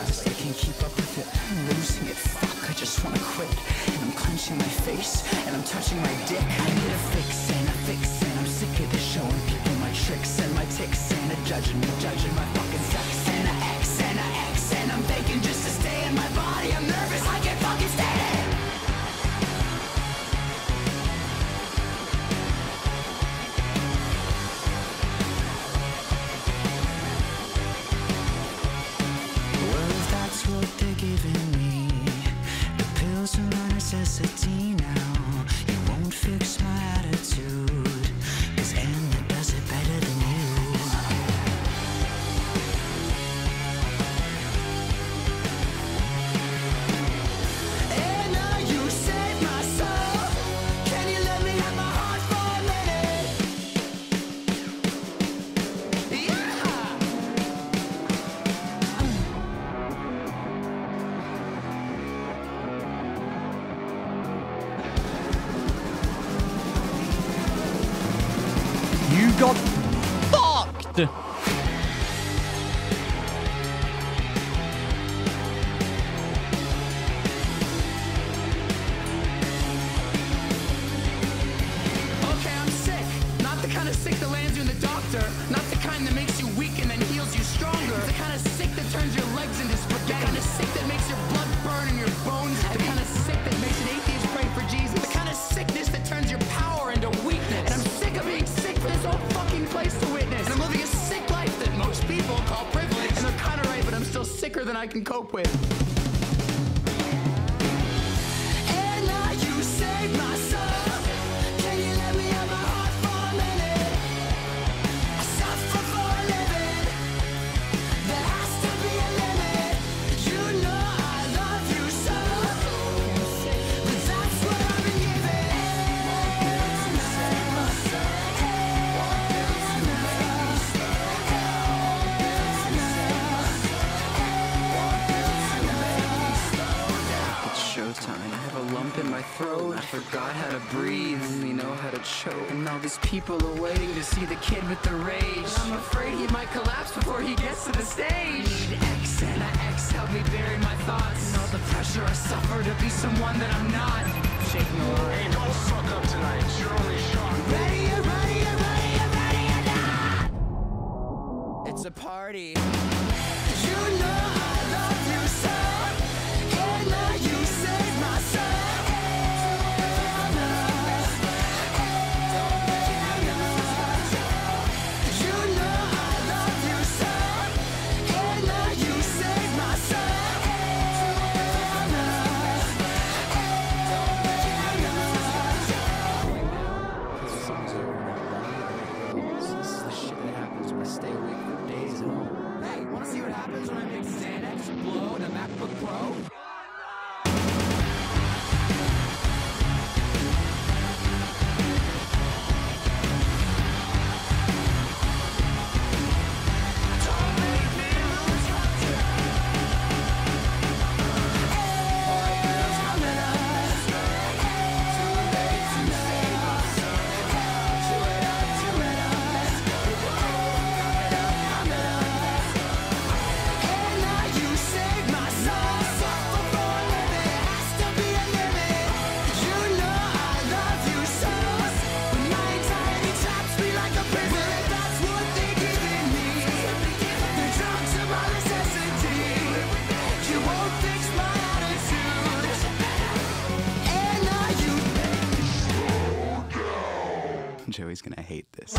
I can't keep up with it, I'm losing it. Fuck, I just wanna quit. And I'm clenching my face, and I'm touching my dick. I need a fix, and I'm sick of this, showing people my tricks and my ticks, and judging my fucking sex. And a X, and I'm faking just to stay in my body. I'm nervous, I can't fucking stand it. Well, if that's what they're giving me, the pills are a necessity now. You won't fix my attitude, 'cause Anna does it better than you. Anna, you saved my soul. Can you let me have my heart for a minute? Yeah! You got fucked! Okay, I'm sick. Not the kind of sick that lands you in the doctor. Not the kind that makes you weak and then heals you stronger. The kind of sick that turns your legs into spaghetti. The kind of sick that makes your blood burn and your bones heavy. The kind of sick that makes an atheist pray for Jesus. The kind of sickness that turns your power into weakness. And I'm sick of being sick for this whole fucking place to witness. And I'm living a sick life that most people call privilege. And they're kind of right, but I'm still sicker than I can cope with. Anna, you saved my soul. Can you let me have my heart for a minute? I suffer for a living. There has to be a limit. You know I love you so, but that's what I've been given. You saved my soul. It's showtime. I have a lump in my throat. I forgot how to breathe. Only know how to choke. And all these people are waiting to see the kid with the rage. I'm afraid he might collapse before he gets to the stage. Need X and a X help me bury my thoughts. And all the pressure I suffer to be someone that I'm not. Shaking a lot. Hey, don't fuck up tonight. It's your only shot. Ready, you ready, you ready, you ready or not? It's a party. You know I love you so. Anna, you saved my soul. You know I love you so. Anna, you saved my soul. This is the shit that happens when I stay awake for days at home. Hey, wanna see what happens when I make Xanax blow in a MacBook Pro? Anna, you saved my soul. Suffer for a living. There has to be a limit. You know I love you so. When my anxiety traps me like a prison. Well, if that's what they're giving me, the drugs are my necessity. You won't fix my attitude. Anna, you. Joey's gonna hate this.